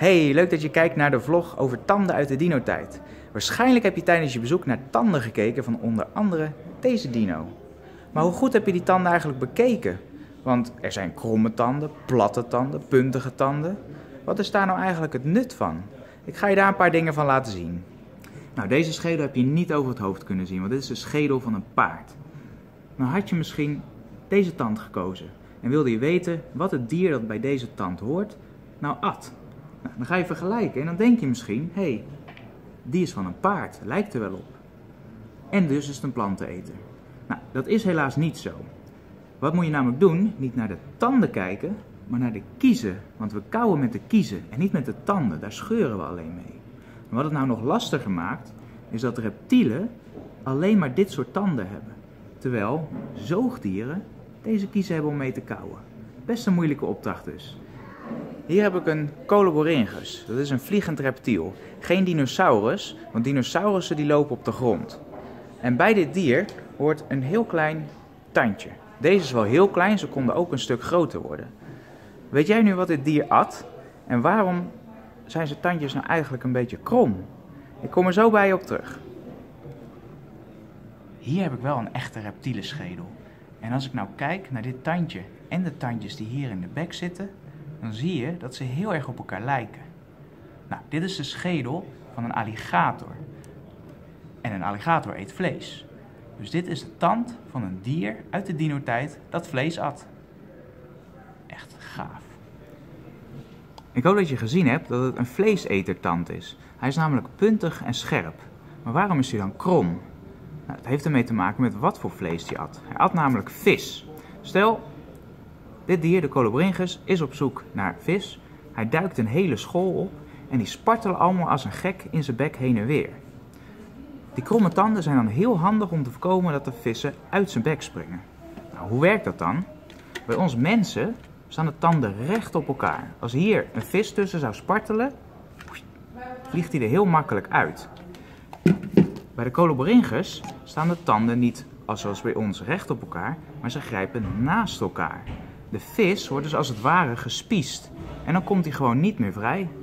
Hey, leuk dat je kijkt naar de vlog over tanden uit de dino-tijd. Waarschijnlijk heb je tijdens je bezoek naar tanden gekeken van onder andere deze dino. Maar hoe goed heb je die tanden eigenlijk bekeken? Want er zijn kromme tanden, platte tanden, puntige tanden. Wat is daar nou eigenlijk het nut van? Ik ga je daar een paar dingen van laten zien. Nou, deze schedel heb je niet over het hoofd kunnen zien, want dit is de schedel van een paard. Nou had je misschien deze tand gekozen en wilde je weten wat het dier dat bij deze tand hoort nou at. Nou, dan ga je vergelijken en dan denk je misschien, hé, die is van een paard, lijkt er wel op. En dus is het een planteneter. Nou, dat is helaas niet zo. Wat moet je namelijk doen? Niet naar de tanden kijken, maar naar de kiezen. Want we kauwen met de kiezen en niet met de tanden, daar scheuren we alleen mee. En wat het nou nog lastiger maakt, is dat reptielen alleen maar dit soort tanden hebben. Terwijl zoogdieren deze kiezen hebben om mee te kauwen. Best een moeilijke opdracht dus. Hier heb ik een Coloborhynchus. Dat is een vliegend reptiel. Geen dinosaurus, want dinosaurussen die lopen op de grond. En bij dit dier hoort een heel klein tandje. Deze is wel heel klein, ze konden ook een stuk groter worden. Weet jij nu wat dit dier at? En waarom zijn zijn tandjes nou eigenlijk een beetje krom? Ik kom er zo bij je op terug. Hier heb ik wel een echte reptielenschedel. En als ik nou kijk naar dit tandje en de tandjes die hier in de bek zitten, dan zie je dat ze heel erg op elkaar lijken. Nou, dit is de schedel van een alligator. En een alligator eet vlees. Dus dit is de tand van een dier uit de dino-tijd dat vlees at. Echt gaaf. Ik hoop dat je gezien hebt dat het een vleesetertand is. Hij is namelijk puntig en scherp. Maar waarom is hij dan krom? Nou, het heeft ermee te maken met wat voor vlees hij at. Hij at namelijk vis. Stel, dit dier, de Coloborhynchus, is op zoek naar vis. Hij duikt een hele school op en die spartelen allemaal als een gek in zijn bek heen en weer. Die kromme tanden zijn dan heel handig om te voorkomen dat de vissen uit zijn bek springen. Nou, hoe werkt dat dan? Bij ons mensen staan de tanden recht op elkaar. Als hier een vis tussen zou spartelen, vliegt hij er heel makkelijk uit. Bij de Coloborhynchus staan de tanden niet zoals bij ons recht op elkaar, maar ze grijpen naast elkaar. De vis wordt dus als het ware gespiesd en dan komt hij gewoon niet meer vrij.